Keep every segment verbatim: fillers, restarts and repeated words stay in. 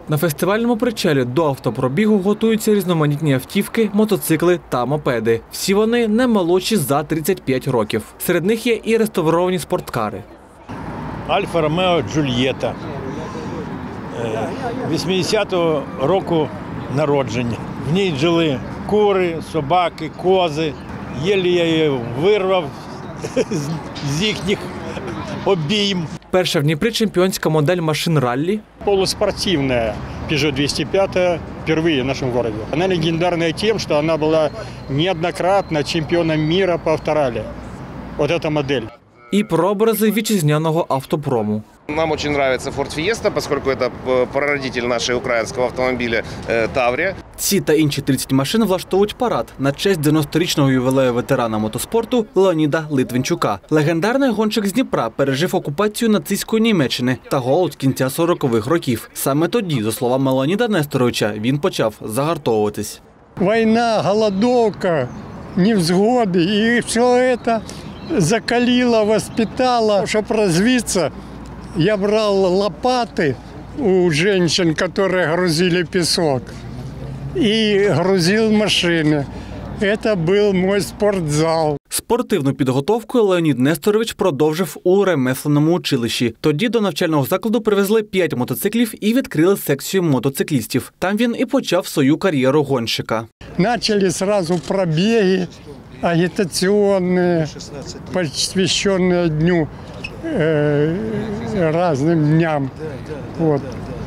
На фестивальному причалі до автопробігу готуються різноманітні автівки, мотоцикли та мопеди. Всі вони не молодші за тридцять п'ять років. Серед них є і реставровані спорткари. Альфа Ромео Джульєта вісімдесятого року народження. В ній жили кури, собаки, кози. Єлі я її вирвав з їхніх обійм. Перша в Дніпрі чемпіонська модель машин раллі. Полуспортивная Peugeot двести пять впервые в нашем городе. Она легендарная тем, что она была неоднократно чемпионом мира по авторалли. Вот эта модель. І прообрази вітчизняного автопрому. Нам очень нравится Ford Fiesta, поскольку это прародитель нашего украинского автомобиля Таврия. Ці та інші тридцять машин влаштовують парад на честь дев'яносторічного ювілею ветерана мотоспорту Леоніда Литвинчука. Легендарний гонщик з Дніпра пережив окупацію нацистської Німеччини та голод кінця сорокових років. Саме тоді, за словами Леоніда Несторовича, він почав загартовуватись. Війна, голодовка, невзгоди і все це закалило, воспитало, щоб розвитися. Я брал лопаты у женщин, которые грузили песок, и грузил машины. Это был мой спортзал. Спортивну підготовку Леонід Несторович продовжив у ремесленному училищі. Тоді до навчального закладу привезли п'ять мотоциклів і відкрили секцію мотоциклістів. Там він і почав свою кар'єру гонщика. Начали сразу пробеги агитационные, посвященные дню, э, разным дням. Вот.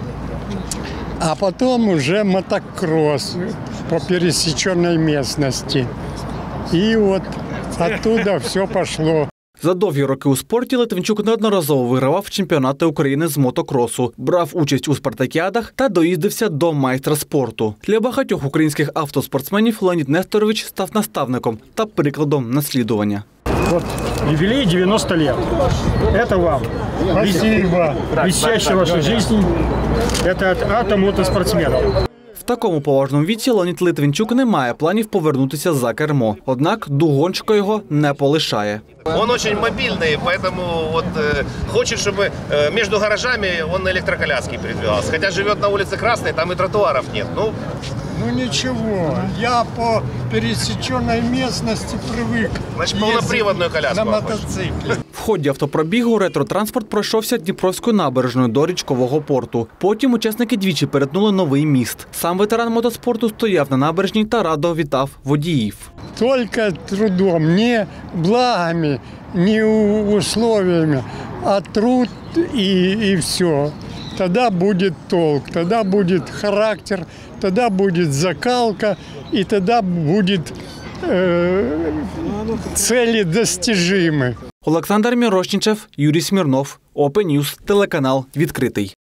А потом уже мотокросс по пересеченной местности. И вот оттуда все пошло. За довгі роки у спорті Литвинчук неодноразово вигравав чемпіонати України з мотокросу, брав участь у спартакіадах та доїздився до майстра спорту. Для багатьох українських автоспортсменів Леонід Несторович став наставником та прикладом наслідування. Вот юбилей девяносто лет. Это вам. Спасибо. Блестящая ваша жизнь. Это от автомотоспортсменов. В такому поважному віці Леонід Литвинчук не має планів повернутися за кермо. Однак дух гонщика його не полишає. Он очень мобильный, поэтому вот, э, хочет, чтобы э, между гаражами он на электроколяске передвигался. Хотя живет на улице Красной, там и тротуаров нет. Ну, Ну ничего, я по пересеченной местности привык. Значит, полноприводную коляску. На мотоцикле. В ході автопробігу ретротранспорт пройшовся Дніпровською набережною до річкового порту. Потім учасники двічі перетнули новий міст. Сам ветеран мотоспорту стояв на набережній та радо вітав водіїв. Только трудом, не благами, не условиями, а труд и, и все. Тогда будет толк, тогда будет характер, тогда будет закалка, и тогда будет э, цели достижимы. Олександр Мірошнічев, Юрій Смірнов, Open News, телеканал «Відкритий».